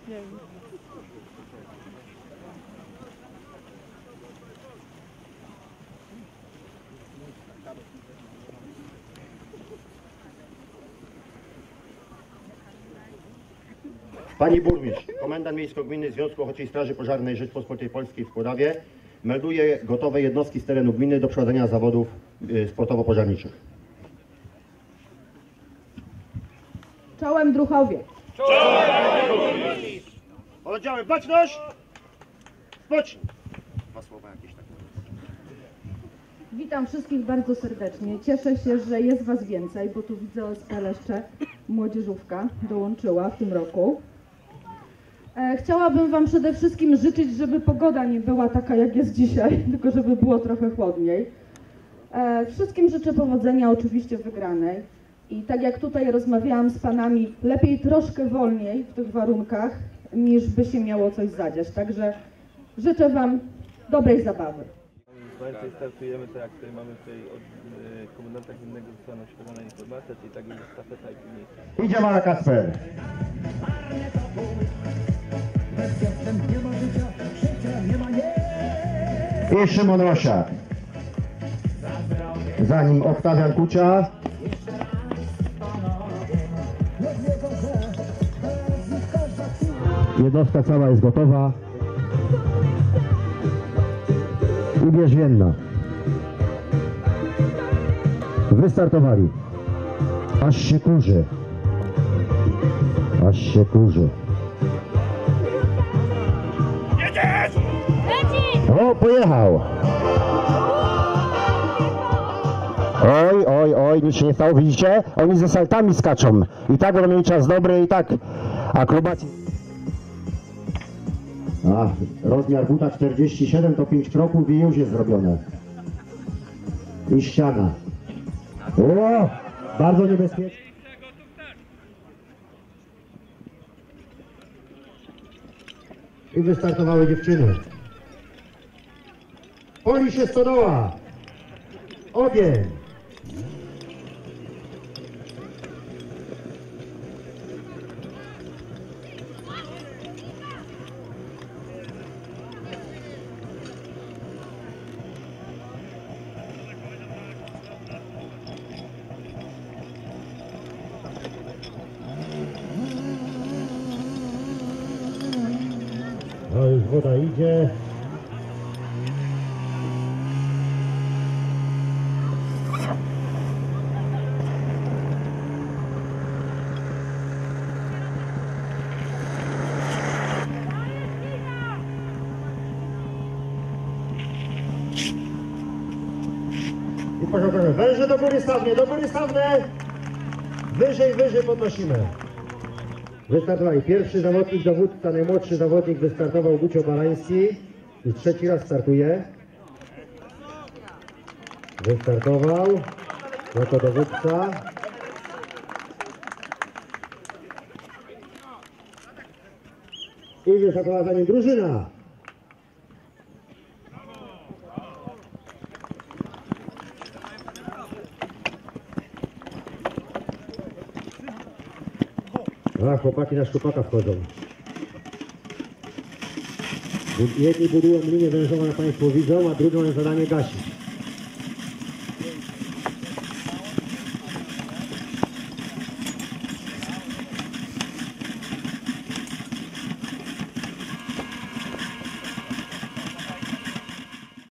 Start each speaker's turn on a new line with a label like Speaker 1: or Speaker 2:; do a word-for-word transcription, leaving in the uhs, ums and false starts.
Speaker 1: Pani burmistrz, komendant miejsko-gminny Związku Ochotniczej Straży Pożarnej Rzeczypospolitej Polskiej w Kłodawie melduje gotowe jednostki z terenu gminy do prowadzenia zawodów sportowo-pożarniczych.
Speaker 2: Czołem Druchowie!
Speaker 1: Czołem! Oddziały baczność! Spocznij! Dwa słowa jakieś takie.
Speaker 2: Witam wszystkich bardzo serdecznie. Cieszę się, że jest Was więcej, bo tu widzę O S P Leszcze, młodzieżówka dołączyła w tym roku. E, chciałabym Wam przede wszystkim życzyć, żeby pogoda nie była taka jak jest dzisiaj, tylko żeby było trochę chłodniej. E, wszystkim życzę powodzenia, oczywiście wygranej. I tak jak tutaj rozmawiałam z Panami, lepiej troszkę wolniej w tych warunkach, niż by się miało coś zadziać. Także życzę Wam dobrej zabawy.
Speaker 3: Więcej startujemy, to jak tutaj mamy tutaj od y, komendanta gminnego zostaną świadczona informacja, czyli tak jest stafeta i później.
Speaker 1: Idzie Mara Kasper. I Szymon Rosiak. Za nim Oktawian Kucia. Jednostka cała jest gotowa. Ubierzwienna. Wystartowali. Aż się kurzy. Aż się kurzy. O, pojechał. Oj, oj, oj, nic się nie stało, widzicie? Oni ze saltami skaczą. I tak będą mieli czas dobry, i tak akrobacji. A, rozmiar buta czterdzieści siedem to pięć kroków i już jest zrobione. I ściana. O, bardzo niebezpiecznie. I wystartowały dziewczyny. Poli się stodoła. Ogień. No już woda idzie. I proszę, proszę, węże do góry stawne, do góry stawne. Wyżej, wyżej podnosimy. Wystartowali. Pierwszy zawodnik, dowódca, najmłodszy zawodnik wystartował Gucio Balański. I trzeci raz startuje. Wystartował. Jako dowódca. I wystartowała za nim drużyna. A, chłopaki na szczupaka wchodzą. Jedni budują linię wężową, jak Państwo widzą, a drugą zadanie gasić.